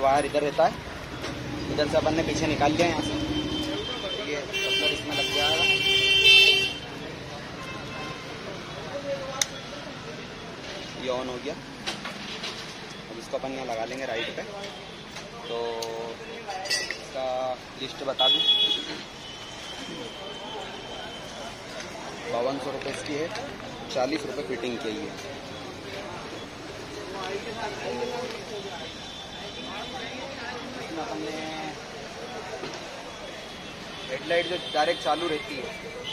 Wire इधर रहता है, इधर से अपन ने पीछे निकाल लिया यहाँ से। ये कपलर इसमें लग जाएगा। ये ऑन हो गया। अब इसको अपन यहाँ लगा लेंगे राइट पे। तो इसका लिस्ट बता दूँ, 5200 रुपये इसकी है, 40 रुपये फिटिंग की है। इसमें अपन ने हेडलाइट जो डायरेक्ट चालू रहती है,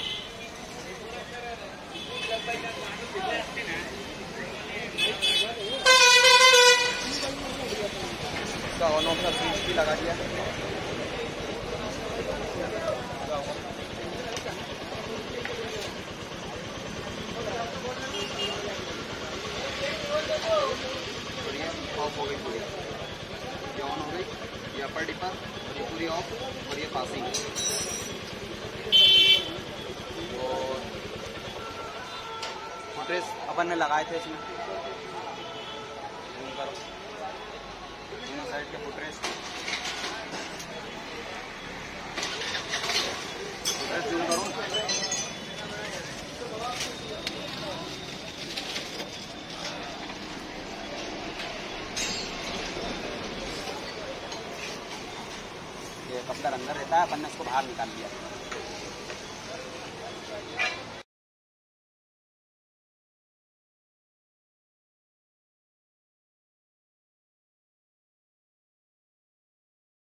इसका ऑन ऑफ का स्विच भी लगा दिया। ऑफ हो गई पूरी, ये ऑन हो गई, ये अपर डिपर और ये पूरी ऑफ और ये पासिंग। और फुटरेस अपन ने लगाए थे इसमें, दोनों साइड के फुटरेस जूम करूँ। ये कपलर अंदर रहता है, अपन ने इसको बाहर निकाल दिया।